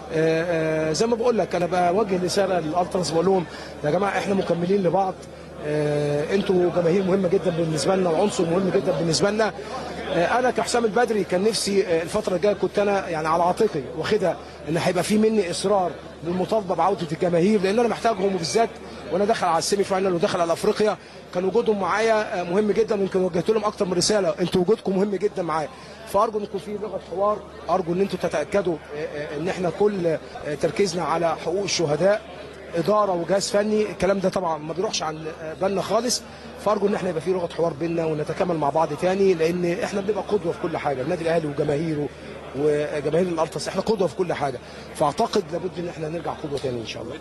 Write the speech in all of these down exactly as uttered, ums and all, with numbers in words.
آه، آه، زي ما بقول لك انا بوجه رساله للالتراس، بقول لهم يا جماعه احنا مكملين لبعض. آه، انتوا جماهير مهمه جدا بالنسبه لنا وعنصر مهم جدا بالنسبه لنا. آه، انا كحسام البدري كان نفسي آه، الفتره الجايه كنت انا يعني على عاتقي واخدها ان هيبقى في مني اصرار للمطالبه بعوده الجماهير، لان انا محتاجهم، وبالذات وانا داخل على السيمي فاينال وداخل على افريقيا كان وجودهم معايا آه، مهم جدا. ويمكن وجهت لهم اكتر من رساله، انتوا وجودكم مهم جدا معايا. فارجو ان يكون في لغه حوار، ارجو ان انتوا تتاكدوا آه، آه، ان احنا كل آه، تركيزنا على حقوق الشهداء، اداره وجهاز فني. الكلام ده طبعا ما بيروحش عن بالنا خالص. فارجو ان احنا يبقى في لغه حوار بيننا ونتكامل مع بعض تاني، لان احنا بنبقى قدوه في كل حاجه. النادي الاهلي وجماهيره وجماهير الالتراس احنا قدوه في كل حاجه. فاعتقد لابد ان احنا نرجع قدوه تاني ان شاء الله.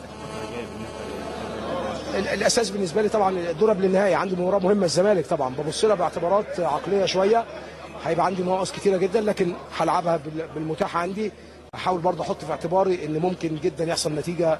الاساس بالنسبه لي طبعا الدور قبل النهائي، عندي مباراه مهمه الزمالك، طبعا ببص لها باعتبارات عقليه شويه. هيبقى عندي نواقص كتيره جدا، لكن هلعبها بالمتاح عندي. احاول برضه احط في اعتباري ان ممكن جدا يحصل نتيجه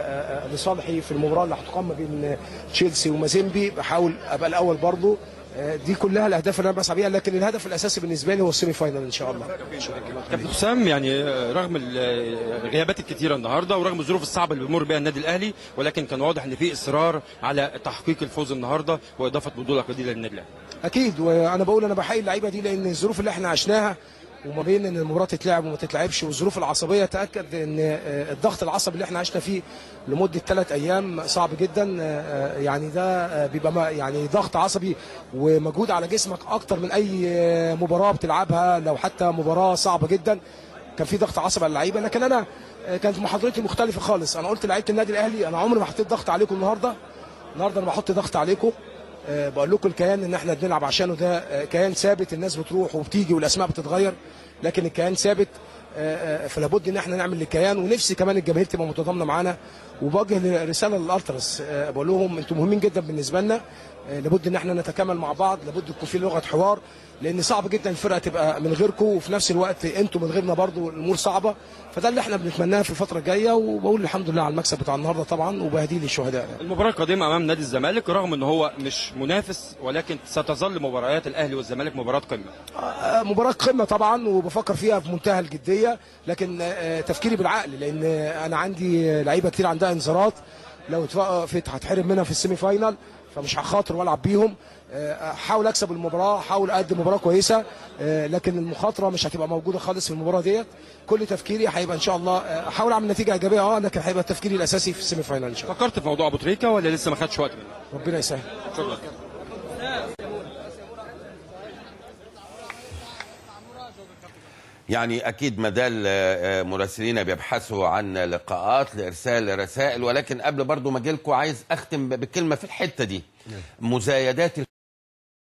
لصالحي في المباراه اللي هتقام بين تشيلسي ومازيمبي. بحاول ابقى الاول برضه. دي كلها الاهداف اللي انا بسعى بيها، لكن الهدف الاساسي بالنسبه لي هو السيمي فاينال ان شاء الله. كابتن حسام، يعني رغم الغيابات الكثيره النهارده ورغم الظروف الصعبه اللي بيمر بها النادي الاهلي، ولكن كان واضح ان في اصرار على تحقيق الفوز النهارده واضافه بطوله جديده للنادي الاهلي. اكيد، وانا بقول انا بحيي اللعيبه دي، لان الظروف اللي احنا عشناها وما بين ان المباراه تتلعب وما تتلعبش والظروف العصبيه، تاكد ان الضغط العصبي اللي احنا عشنا فيه لمده ثلاث ايام صعب جدا. يعني ده بيبقى يعني ضغط عصبي ومجهود على جسمك اكتر من اي مباراه بتلعبها، لو حتى مباراه صعبه جدا كان في ضغط عصبي على اللعيبه. لكن انا كانت محاضرتي مختلفه خالص. انا قلت لعيبه النادي الاهلي انا عمري ما حطيت ضغط عليكم النهارده. النهارده انا بحط ضغط عليكم. بقول لكم الكيان ان احنا بنلعب عشانه ده كيان ثابت، الناس بتروح وبتيجي والاسماء بتتغير، لكن الكيان ثابت. فلا بد ان احنا نعمل الكيان، ونفسي كمان الجماهير تبقى متضامنه معانا. وبوجه رساله للالتراس، بقول لهم انتم مهمين جدا بالنسبه لنا، لابد ان احنا نتكامل مع بعض، لابد يكون في لغه حوار، لان صعب جدا الفرقه تبقى من غيركم، وفي نفس الوقت انتم من غيرنا برضو الامور صعبه. فده اللي احنا بنتمناه في الفتره الجايه، وبقول الحمد لله على المكسب بتاع النهارده طبعا، وبهديه للشهداء. المباراه القادمه امام نادي الزمالك، رغم ان هو مش منافس، ولكن ستظل مباريات الاهلي والزمالك مباراه قمه. مباراه قمه طبعا، وبفكر فيها بمنتهى الجديه، لكن تفكيري بالعقل، لان انا عندي لعيبه كتير عندها انذارات لو اتوقفت هتحرم منها في السيمي فاينال، فمش هخاطر والعب بيهم. احاول اكسب المباراه، احاول اقدم مباراه كويسه، لكن المخاطره مش هتبقى موجوده خالص في المباراه ديت. كل تفكيري هيبقى ان شاء الله احاول اعمل نتيجه ايجابيه، اه لكن هيبقى تفكيري الاساسي في السيمي فاينال ان شاء الله. فكرت في موضوع ابو تريكه ولا لسه ما خدش وقت منه؟ ربنا يسهل. شكرا. يعني أكيد مازال مراسلين بيبحثوا عن لقاءات لإرسال رسائل، ولكن قبل برضو ما أجيلكوا عايز أختم بكلمة في الحتة دي. مزايدات